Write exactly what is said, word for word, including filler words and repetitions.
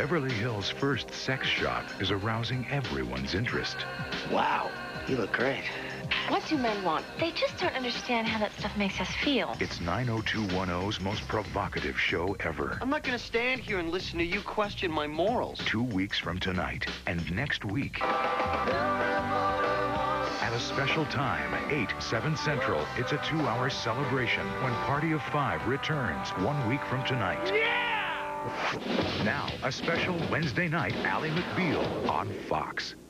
Beverly Hills' first sex shop is arousing everyone's interest. Wow, you look great. What do men want? They just don't understand how that stuff makes us feel. It's nine oh two one oh's most provocative show ever. I'm not going to stand here and listen to you question my morals. Two weeks from tonight, and next week, at a special time, eight, seven Central, it's a two-hour celebration when Party of Five returns one week from tonight. Yeah! Now, a special Wednesday night Ally McBeal on Fox.